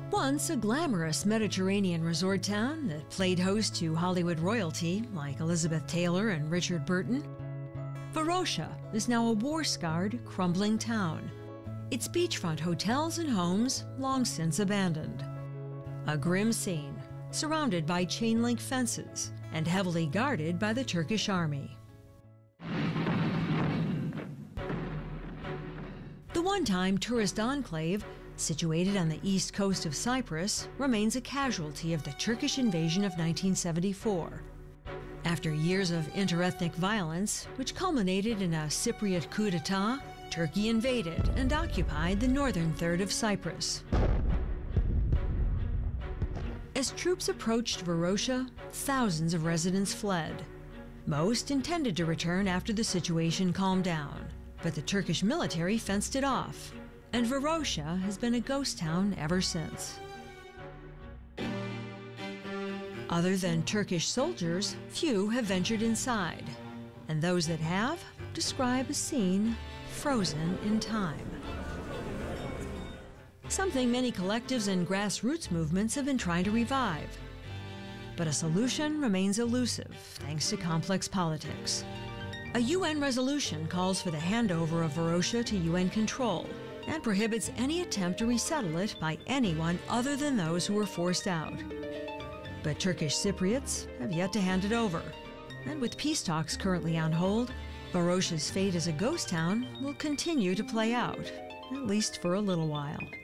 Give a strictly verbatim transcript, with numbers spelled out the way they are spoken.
Once a glamorous Mediterranean resort town that played host to Hollywood royalty like Elizabeth Taylor and Richard Burton, Varosha is now a war-scarred, crumbling town. Its beachfront hotels and homes long since abandoned. A grim scene, surrounded by chain-link fences and heavily guarded by the Turkish army. The one-time tourist enclave, situated on the east coast of Cyprus, remains a casualty of the Turkish invasion of nineteen seventy-four. After years of interethnic violence, which culminated in a Cypriot coup d'etat, Turkey invaded and occupied the northern third of Cyprus. As troops approached Varosha, thousands of residents fled. Most intended to return after the situation calmed down, but the Turkish military fenced it off, and Varosha has been a ghost town ever since. Other than Turkish soldiers, few have ventured inside, and those that have describe a scene frozen in time. Something many collectives and grassroots movements have been trying to revive. But a solution remains elusive thanks to complex politics. A U N resolution calls for the handover of Varosha to U N control and prohibits any attempt to resettle it by anyone other than those who were forced out. But Turkish Cypriots have yet to hand it over. And with peace talks currently on hold, Varosha's fate as a ghost town will continue to play out, at least for a little while.